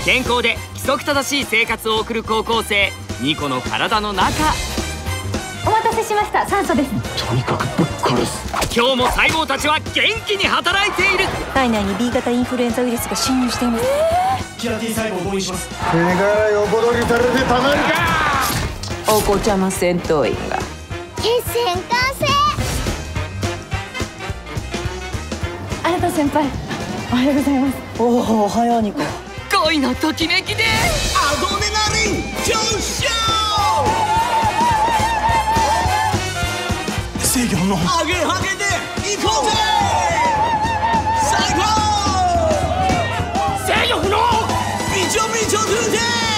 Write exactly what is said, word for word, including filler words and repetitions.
健康で規則正しい生活を送る高校生ニコの体の中。 お待たせしました、酸素です。 とにかくぶっ殺す。 今日も細胞たちは元気に働いている。 体内に ビー 型インフルエンザウイルスが侵入しています。 キラ T 細胞を動員します。 手柄横取りされてたまるか。 お子ちゃま戦闘員が決戦完成。 新田先輩、おはようございます。 おお、おはようニコ。 恋のときめきでアドレナリン上昇。制御のハゲハゲで行こうぜ。最高。 制御不能。 ビチョビチョトゥデイ。